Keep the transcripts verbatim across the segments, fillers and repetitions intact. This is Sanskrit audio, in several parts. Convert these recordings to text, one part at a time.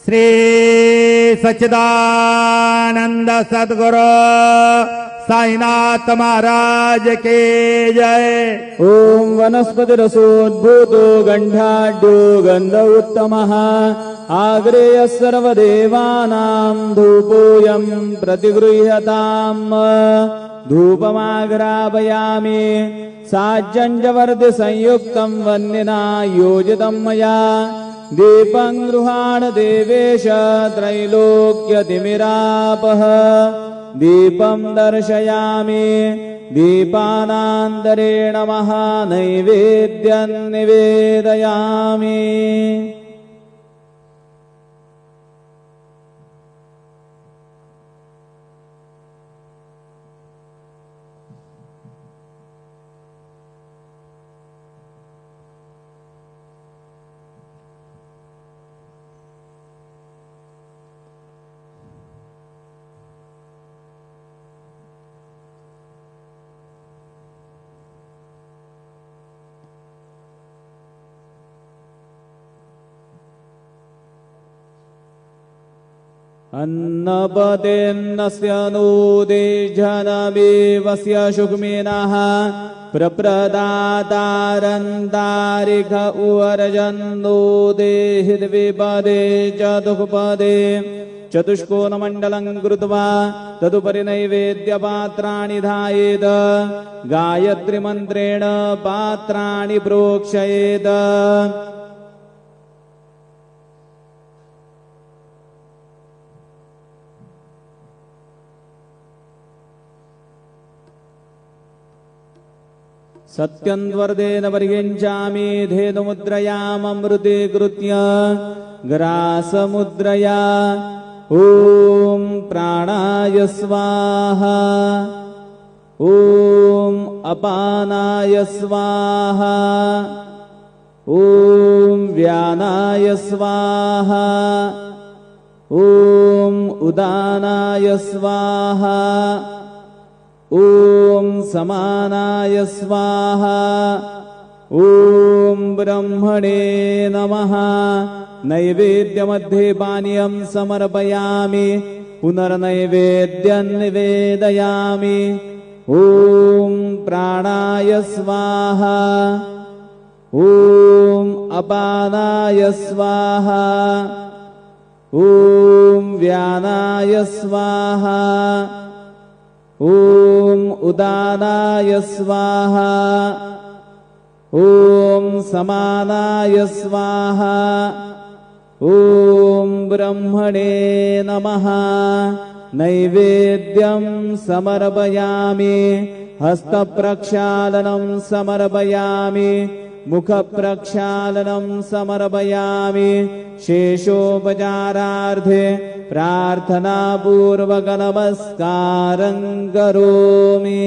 श्री सच्चिदानंद सद्गुरु साईनाथ महाराज के जय। ओम वनस्पति रसोद्भूतो गंधाढ्यो गंध उत्तमः आग्रेय सर्वदेवानां धूपोऽयं प्रतिगृह्यताम्। धूपमाग्रापयामि साज्जंजवर्धि संयुक्तं वह्निना योजितं मया। दीपं गृहाण देवेश त्रैलोक्यतिमिरापः। दीपं दर्शयामि दीपानान्तरेण महानैवेद्यं निवेदयामि। अन्नपतेन्नस्य नोदेशनमेवस्य शुक्मिनः प्रप्रदातारन्तारिक उवर्जन्नो देहि द्विपदे चतुष्पदे चतुष्कोणमण्डलं कृत्वा तदुपरि नैवेद्यपात्राणि धायेत। गायत्रीमन्त्रेण पात्राणि प्रोक्षयेत। सत्यन्वर्धेन परिगृह्णामि धेनुमुद्रयाममृते कृत्य ग्रासमुद्रया। ॐ प्राणाय स्वाहा ॐ अपानाय स्वाहा ॐ व्यानाय स्वाहा ॐ उदानाय स्वाहा ॐ समानाय स्वाहा ॐ ब्रह्मणे नमः। नैवेद्यमध्ये पानीयं समर्पयामि पुनर्नैवेद्यं निवेदयामि। ॐ प्राणाय स्वाहा ॐ अपानाय स्वाहा ॐ व्यानाय स्वाहा ॐ उदानाय स्वाहा ॐ समानाय स्वाहा ॐ ब्रह्मणे नमः। नैवेद्यं समर्पयामि हस्तप्रक्षालनं समर्पयामि मुखप्रक्षालनं समर्पयामि। शेषोपचारार्थे प्रार्थनापूर्वक नमस्कारं करोमि।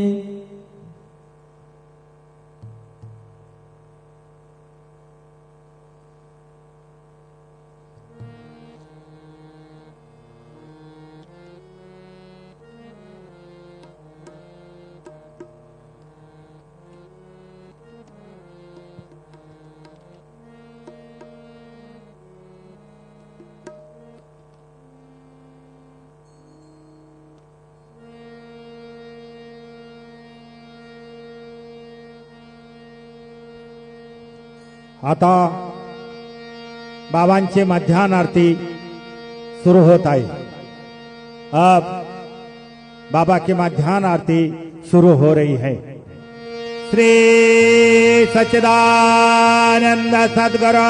आता बाबांची मध्यान्ह आरती शुरू होत आहे। अब बाबा की मध्यान्ह आरती शुरू हो रही है। श्री सच्चिदानंद सद्गुरु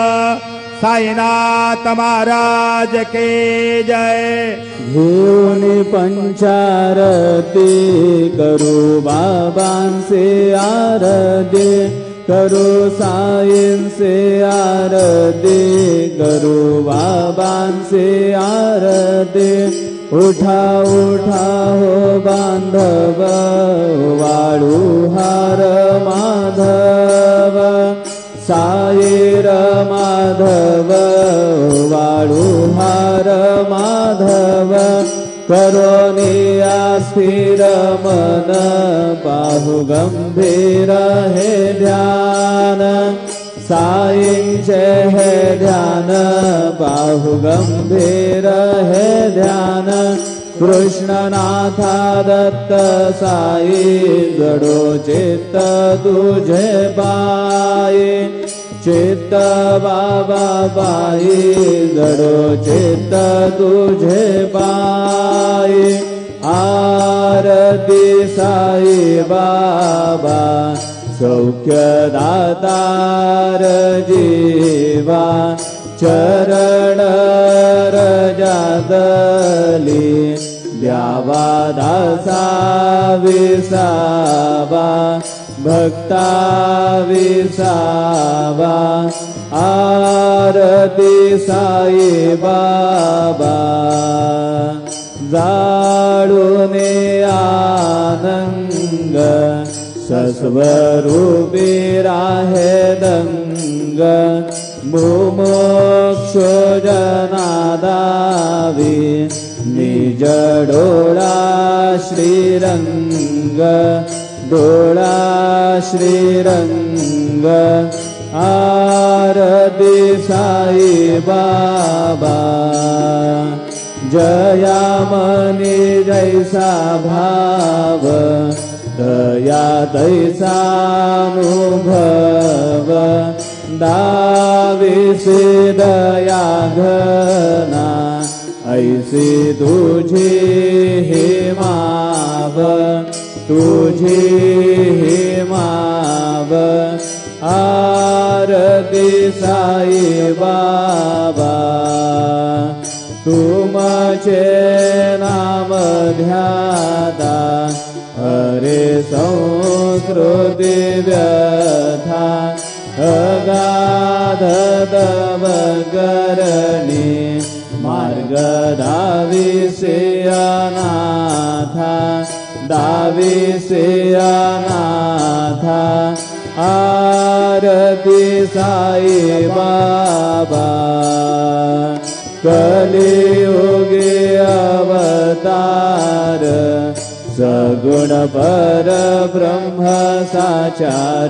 साईनाथ महाराज के जय। घेऊन पंचारती करू बाबांचे आराधे करो साईं से आरती करो बाबांचे आरती। उठा उठा हो बांधव वाळू हार माधव साईर माधव वाळू हार माधव। करोनी आस्थिर मन पाहु गंभीर हे ध्यान साईंचे है ध्यान बाहु गंभीर है ध्यान कृष्णनाथा दत्त साई जडो चित्त तुझे बाई चित्त बाबा बाई जडो चित्त तुझे बाई आरती साई बाबा सौख्यदातार जीवा चरण रजादली द्यावा दासा विसावा भक्ता विसावा आरती साई बाबा जाळूने आनंद सस्वरूपी राहे दंग मुमुक्षु जनादावी निज डोळा श्रीरंग डोळा श्रीरंग आरती साई बाबा जयामनी जैसा भाव दया तैसानुभव दाविसी दया घना ऐसी तुझी हिमाव तुझी हिमाव आरती साई बाबा तुमचे नाम ध्याता हरे संस्कृती व्यथा अगाध तव करणी मार्ग दाविसे अनाथा दाविसे अनाथा आरती साई बाबा कलियुगे अवतार सगुण पर ब्रह्म साचार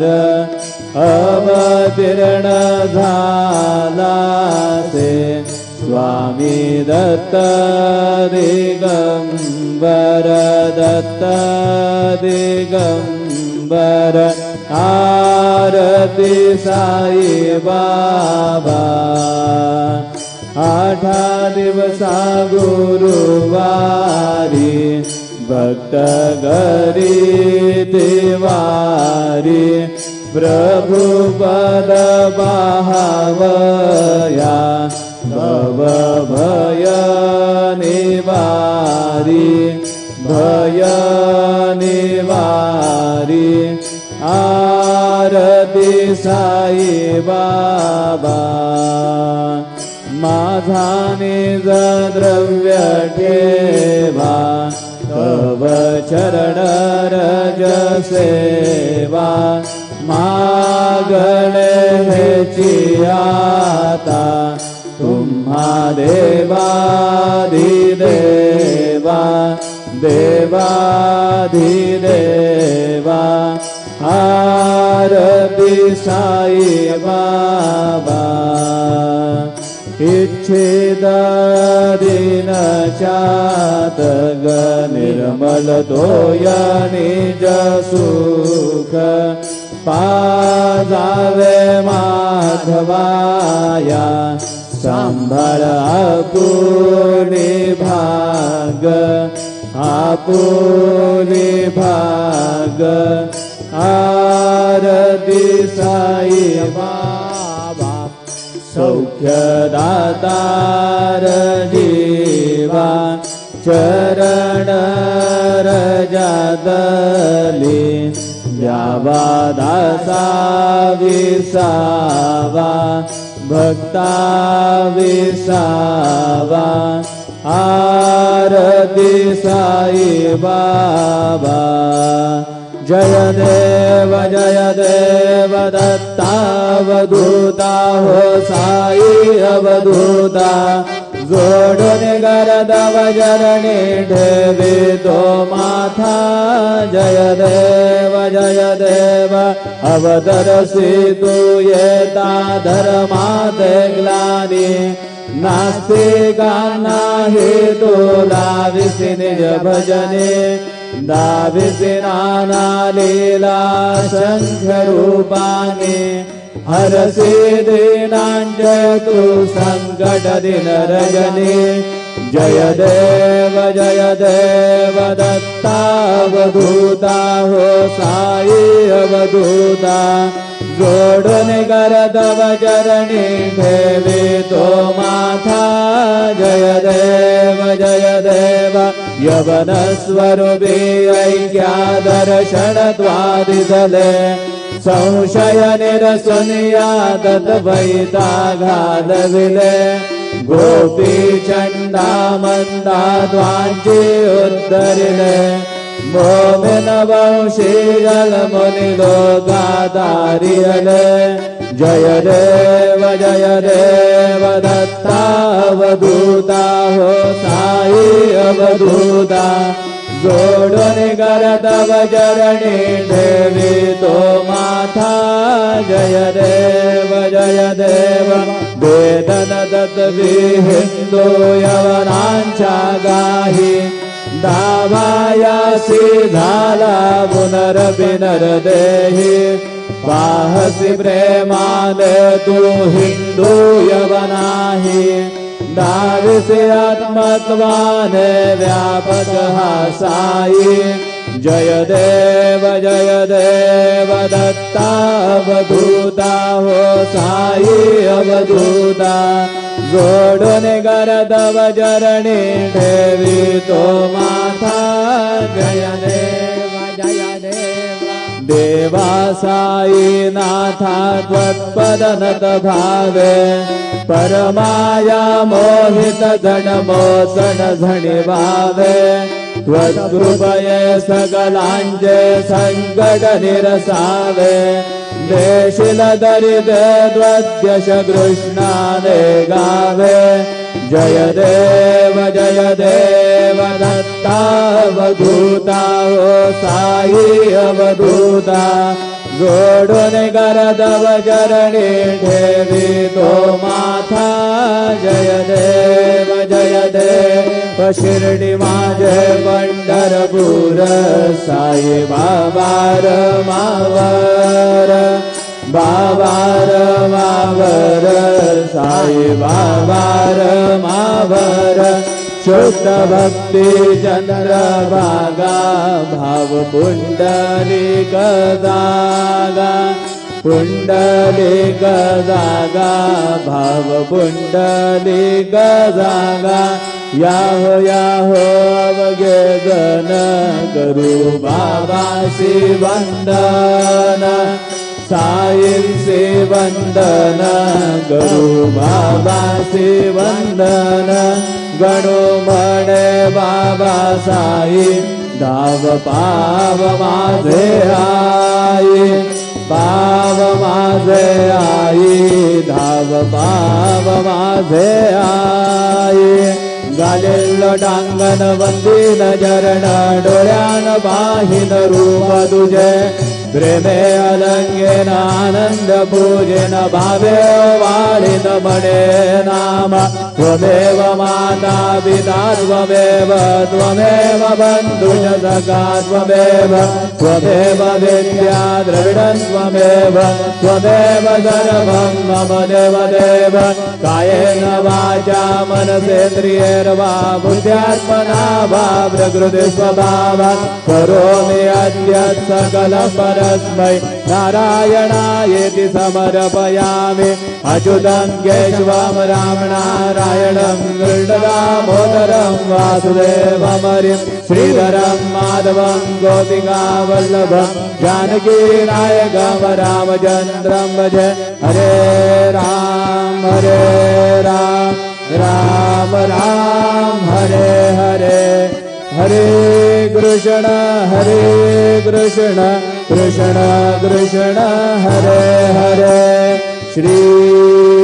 अवतीर्ण झाला से स्वामी दत्त दिगंबर दत्त दिगंबर आरती साई बाबा आठा दिवसा गुरुवारी भक्त गरी देवारी प्रभु पद बाहवया भव भय निवारी भय निवारी आरती साई बाबा माझा निज द्रव्य ठेवा तव चरण रज सेवा मागणे हेची आता तुम्हा देवाधिदेवा देवाधिदेवा आरती साई बाबा इच्छित दीन चातग निर्मल तोय निज सुख पाजावे माधवाया सांभाळ आपुनी भाग आपुनी भाग आरती साई बाबा सौख्यदातार जीवा चरण रजादली द्यावा दासा विसावा भक्ता विसावा आरती साई बाबा जय देव जय देव दत्तावधूता हो साई अवधूता जोडून गरदव जरणी ठेवी तो माथा जय देव जय जय देव अवतरसितु येता धर्माते ग्लानि नास्तिकानाहि तु दाविसि निज भजने दाविसि नाना लीला संख्य रूपाणि हरसि दीनाञ्जयतु संकट दिन रजनी जय देव जय देव दत्तावधूता हो साई अवधूता जोडून करदव चरणी ठेवी तो माथा जय देव जय देव यवन स्वरूपी ऐक्या दर्शन द्वादिदले संशय निरसुनिया तद्वैता घालविले गोपी चंडा मंदा द्वांची उद्धरिले मोमिन वंशी जल मुनि लोकाधारियले जय देव जय देव दत्तावधूता हो साई अवधूता जोडून करदव चरणी ठेवी तो माथा जय देव जय देव वेदन दत्तवी हिंदू यवनांच्या गाही दावायासी झाला पुनर्विनर देही पाहसी प्रेमाने तू हिंदू यवनाही दाविसे आत्मत्वाने व्यापक हा साई जय देव जय देव दत्तावधूता हो साई अवधूता जोडून करदव चरणी ठेवी तो माथा जय देव जय देव देवा साई नाथा त्वत्पदनत भावे परमाया मोहित धन मोसन झणी भावे त्वत्कृपये सकलांचे संकट निरसावे देशिल दरिद्र द्वद्यश कृष्णाने गावे जय देव जय देव दत्तावधूता हो साई अवधूता जोडून करदव चरणी ठेवी तो माथा जय देव जय देव शिर्डी माझे पंढरपूर साई बाबार मावर बाबार मावर साई बाबार मावर शुद्ध भक्ति चंद्रभागा भाव पुंडलिक जागा पुंडलिक जागा भाव पुंडलिक जागा याहो याहो अवघे गण करू बाबासी वंदन साईंचे वंदन करू बाबासी वंदन गणो म्हणे बाबा साई धाव पाव माझे आई पाव माझे आई धाव पाव माझे आई गालेल डांगन वंदीन चरण डोळ्यान पाहिन रूप तुझे प्रेमे अलंगेन आनंद पूजेन भावे वाळीन म्हणे नाम त्वमेव माता पिता त्वमेव त्वमेव बंधुज सखा त्वमेव त्वमेव विद्या द्रविडं त्वमेव त्वमेव सर्वं मम देव देव कायेन वाचा मनसेन्द्रियैर्वा बुद्ध्यात्मना वा प्रकृति स्वभावात् करोमि अद्य सकलं परस्मै नारायणायेति समर्पयामि अच्युतं केशवं राम नारायणं कृष्णदामोदरं वासुदेवमरिं श्रीधरं माधवं गोपिकावल्लभं जानकीनायकं रामचन्द्रं भजे हरे राम हरे राम राम राम हरे हरे हरे कृष्ण हरे कृष्ण कृष्ण कृष्ण हरे हरे श्री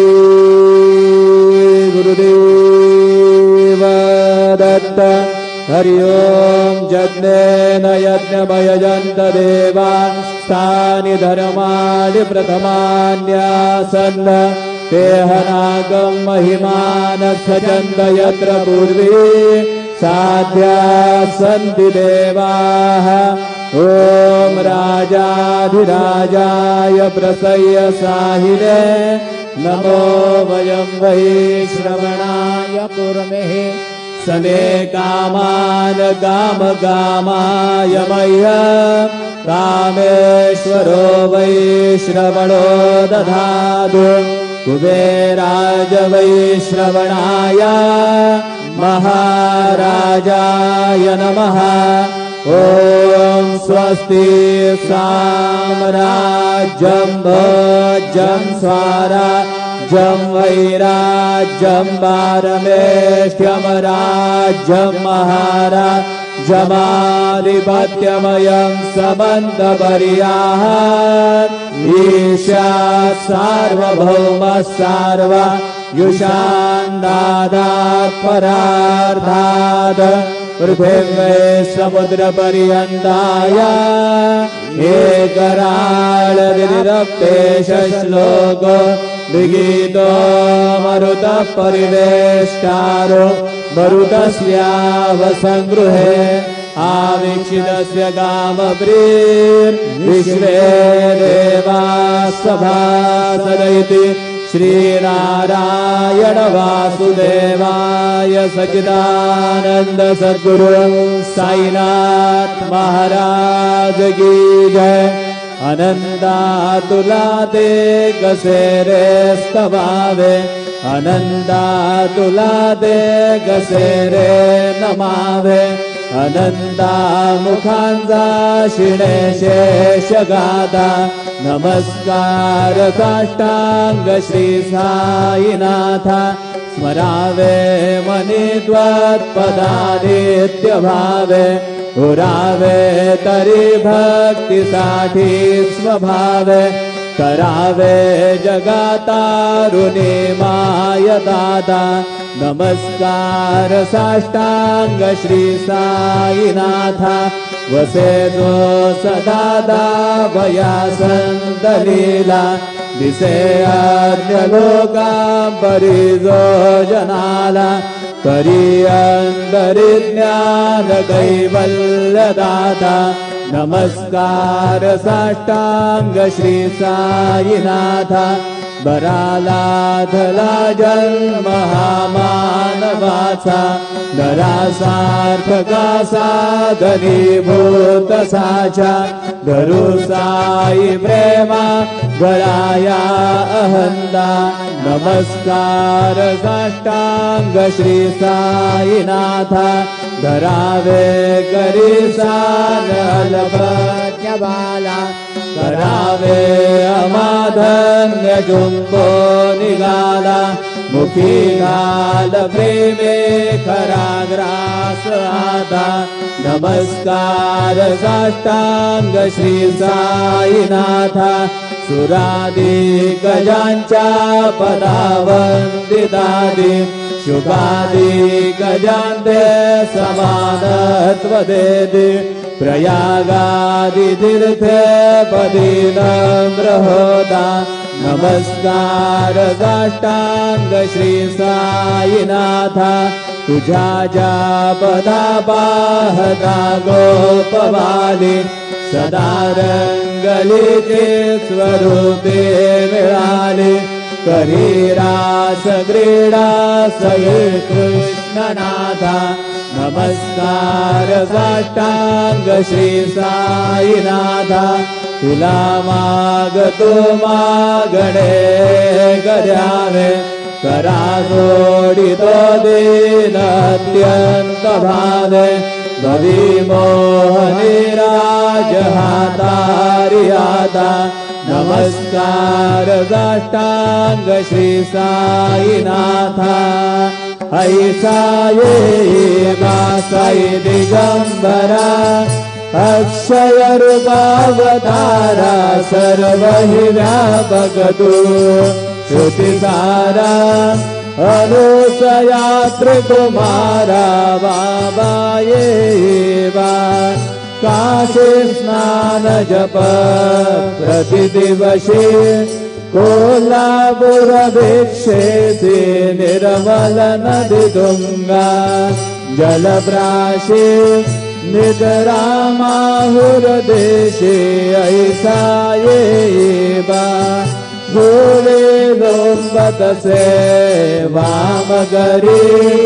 गुरुदेव दत्त हरि ओम यज्ञेन यज्ञमयजन्त देवान् तानि धर्माणि प्रथमान्यासन् तेहनागं महिमानः सचन्द यत्र पूर्वे साध्या सन्ति देवाः। ओम राजाधिराजाय प्रसय्य साहिने नमो वयं वै श्रवणाय कुर्महे सने कामान काम कामाय मह्यं कामेश्वरो वै श्रवणो दधातु कुबेराज वै श्रवणाय महाराजाय नमः। ओम स्वस्ति साम्राज्यं भोज्यं स्वराज्यं वैराज्यं पारमेष्ठ्यं राज्यं महाराज्यमाधिपत्यमयं समन्तपर्यात् ईशात् सार्वभौमः सार्वयुषान्दादात् परार्धात् पृथिव्यै समुद्रपर्यन्ताय एकराळनिरक्तेश श्लोको विगीतो मरुतः परिवेष्टारो मरुतस्यावसङ्गृहे आवीक्षितस्य कामप्रीर्विश्वे देवाः सभासदयति श्रीनारायण वासुदेवाय सच्चिदानंद सद्गुरु साईनाथ महाराज की जय। अनंतातुलाते कसेरे स्तवावे अनंतातुलाते कसेरे नमावे अनंता मुखांचा शिणे शेषगाथा नमस्कार साष्टांग श्री साईनाथा स्मरावे मनी त्वत्पदादित्य भावे उरावे तरी भक्तीसाठी स्वभावे करावे जगातारुणी माय दाता नमस्कार साष्टांग श्री साईनाथा वसे जो सदादा वया संतलीला दिसे अन्य लोका परिजो जनाला करी अंदरी ज्ञान कैवल्यदाता नमस्कार साष्टांग श्री साईनाथा बराला धला जन्म हा मानवाचा नरासार्थका साधनीभूत साचा धरू साई प्रेमा गळाया अहंदा नमस्कार साष्टांग श्री साईनाथा धरावे करी सानलभज्ञ बाला करावे अमाधन्य जुंबो निगाला मुखी घाल प्रेमे खराग्रास आता नमस्कार साष्टांग श्री साईनाथा सुरादी गजांच्या पदावंदितादी शुभादी गजांते समानत्व देदे प्रयागादि तीर्थे पदी नम्र होता नमस्कार साष्टांग श्री साईनाथा तुझ्या ज्या पदा पाहता गोपवाली सदा रंगलीचे स्वरूपे मिळाले करी रास क्रीडा सये कृष्णनाथा नमस्कार साष्टांग श्री साईनाथा तुला मागतो मागणे गद्यावे करा जोडितो दीन अत्यंत भावे भवी मोहनी राज हातारी आता नमस्कार साष्टांग श्री साईनाथा ऐसा ये साई दिगंबरा अक्षय रूपावतारा सर्व ही व्यापक तू श्रुतिसारा अनुसयात्रिकुमारा बाबाये वा काशी स्नान जप प्रतिदिवसे कोल्हापुरभिक्षेपे निर्मल नदी गंगा जलप्राशे नितरामाहुर्देशे ऐसा ये वा भूले लोम्बतसे वामगरी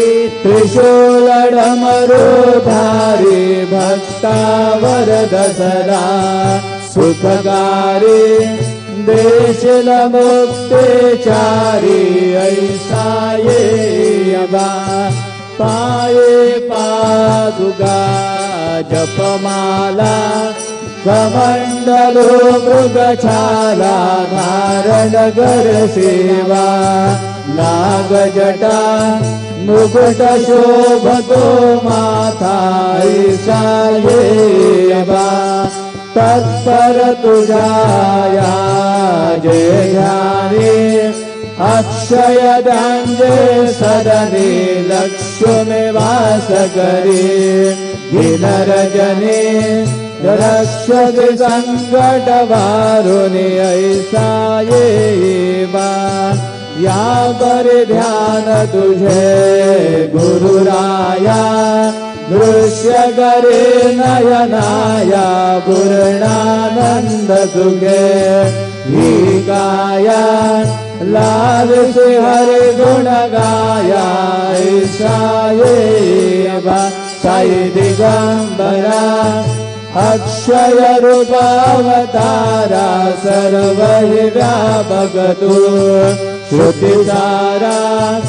त्रिशूलडमरुधारी भक्ता वरद सदा सुखकारी देशलमुक्तेचारी ऐसा ये वा पाये पादुका जपमाला कमंडलो मृगछाला धारण कर सेवा नागजटा मुकुट शोभतो माथा ऐसा ये वा तत्पर तुझाया जय ध्याने अक्षय दांजे सदने लक्ष्मी वास करे गिनरजने रक्षति संकट वारुनि ऐसा ये वा या पर ध्यान तुझे गुरुराया दृश्य करे नयनाया पूर्णानंद सुखे ही गाया लाल से हरि गुण गाया ऐसा ये वा साई दिगंबरा अक्षय रूपावतारा सर्वहि व्यापकतु श्रुतिसारा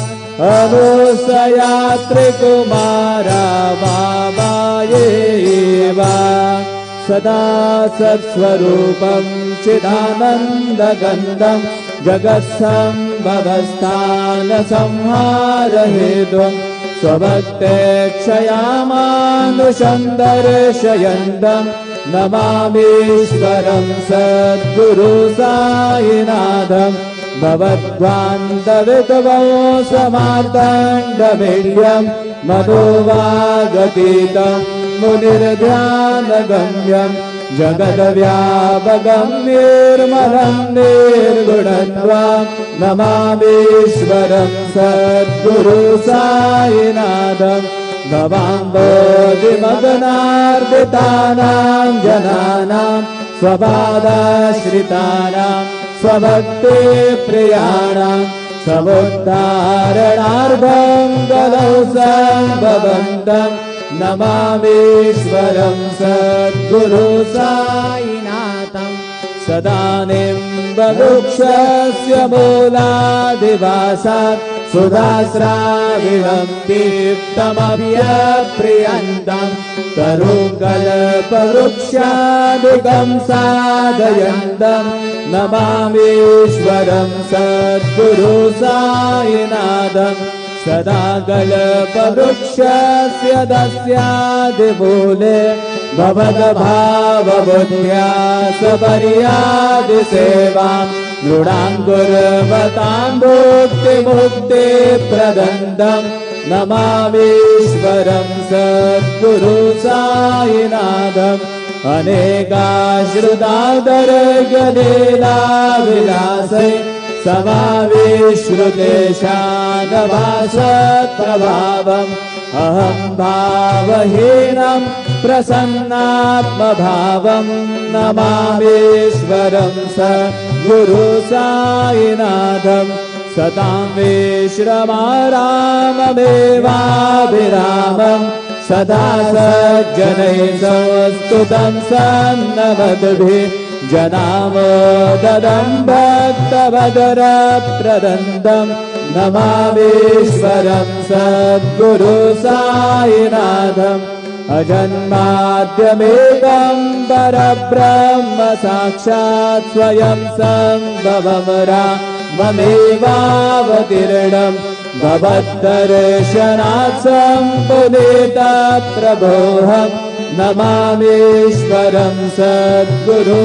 अनुसयात्रिकुमारा बाबाये वा सदा सत्स्वरूपं चिदानन्दगन्धं जगत्सम्भवस्थान संहारहेतुं स्वभक्तेक्षयामानुषं दर्शयन्तं नमामीश्वरं सद्गुरु साईनाथं भवद्वान्तवितवो समार्ताण्डमीड्यं मनोवागतीतं मुनिर्ध्यानगम्यं जगद्व्यापकं निर्मलं निर्गुणत्वं नमामीश्वरं सद्गुरु साईनाथं भवाम्बोधिमग्नार्दितानां जनानां स्वपादाश्रितानां स्वभक्ति प्रियाणां समुद्धारणार्थं कलौ सम्भवन्तं नमामीश्वरं सद्गुरु साईनाथं सदानिम्बवृक्षस्य मूलादिवासात् सुधास्राविणं दीप्तमभ्यप्रियन्तं तरुकल्पवृक्षादिकं साधयन्तं नमामीश्वरं सद्गुरु साईनाथं सदा कल्पवृक्षस्य दस्यादिमूले भवद्भावबुद्ध्या सपर्यादिसेवां नृणाङ्कुर्वतां भुक्तिमुक्तिप्रदन्दं नमामीश्वरं सद्गुरु साईनाथम् अनेकाश्रुतादरगलीलाविलासै समाविश्रुतेशानभासप्रभावम् अहं भावहीनं प्रसन्नात्मभावं नमामीश्वरं सद्गुरु साईनाथम् सतां विश्रमाराममेवाभिरामं सदा सज्जनैः संस्तुतं सन्नमद्भिः जनामोदं भक्तवदरप्रदन्दं नमामीश्वरं सद्गुरु साईनाथम् अजन्माद्यमेकं परब्रह्म साक्षात् स्वयं सम्भवं राममेवावतीर्णं भवद्दर्शनात् सम्पुनीतप्रभोऽहं नमामीश्वरं सद्गुरु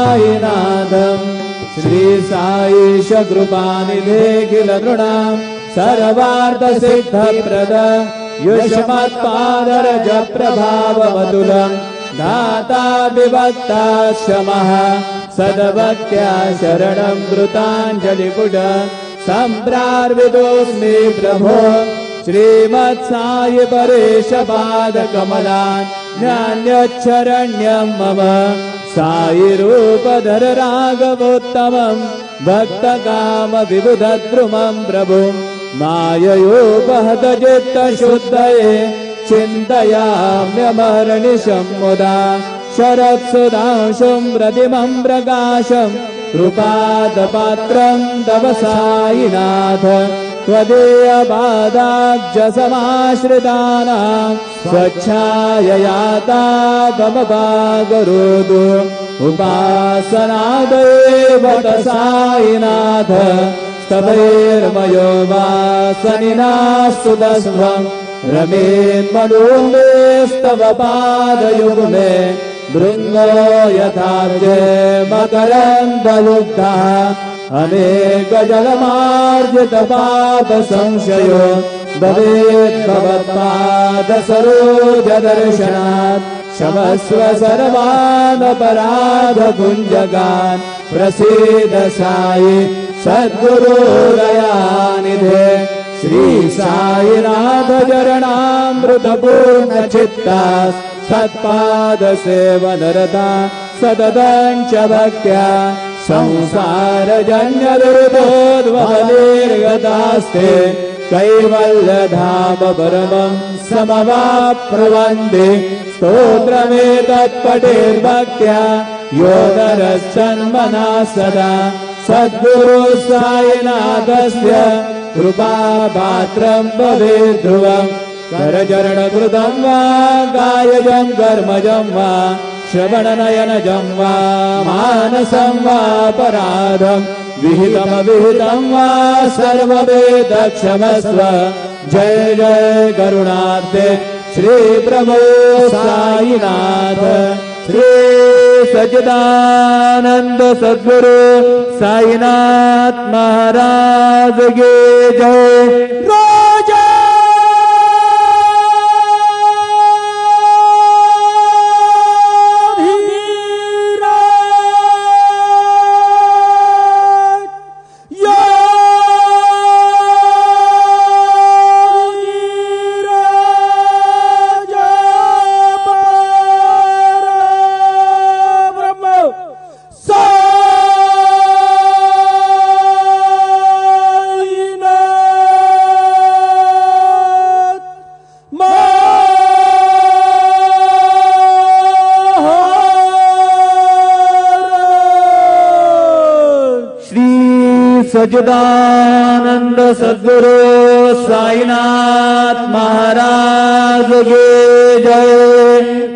साईनाथम् श्री साईश कृपानिधे किल नृणां सर्वार्थ सिद्ध प्रद युष्मत्पादरज प्रभावमतुलम् दाता विभक्ता क्षमः सद्भक्त्या शरणं कृताञ्जलिपुट सम्प्रार्वितोऽस्मि प्रभो श्रीमत्साई परेश पादकमलान् नान्यच्छरण्यं मम साई रूपधर राघवोत्तमं भक्तकाम विबुधद्रुमं प्रभुं माययोपहत चित्तशुद्धये चिन्तयाम्यमर्निशं मुदा शरत्सुधांशुं प्रतिमं प्रकाशं कृपादपात्रं तव साईनाथ त्वदीयपादाब्जसमाश्रितानां स्वच्छाययातापमपाकरोतु उपासनादेव साईनाथ स्तवैर्मयो वासनिनास्तु तस्त्वम् रमेन्मनोमेस्तव पादयुग्मे भृङ्गो यथाब्जे मकरन्दलुब्धः अनेकजलमार्जित पाप संशयो भवेत् भवत्पाद सरोज दर्शनात् क्षमस्व सर्वान् अपराध पुञ्जगान् प्रसीद साई सद्गुरु दयानिधे श्री साईनाथ चरणामृतपूर्ण चित्ता सत्पाद सेवनरता सददञ्च भक्त्या संसार जन्य दुर्गोद्वहनिर्गतास्ते कैवल्यधाम परमं समवाप्नुवन्ति स्तोत्रमेतत्पठेर्भक्त्या यो नरश्चन्मना सदा सद्गुरु साईनाथस्य कृपापात्रं भवेत् ध्रुवम् करचरणकृतं वा कायजं कर्मजं वा श्रवणनयनजं वा मानसं वा पराधं विहितमविहितं वा सर्ववेदक्षमस्व जय जय करुणाब्धे श्री प्रभो साईनाथ श्री सच्चिदानंद सद्गुरु साईनाथ महाराज की जय। राजा सच्चिदानंद सद्गुरु साईनाथ महाराज की जय।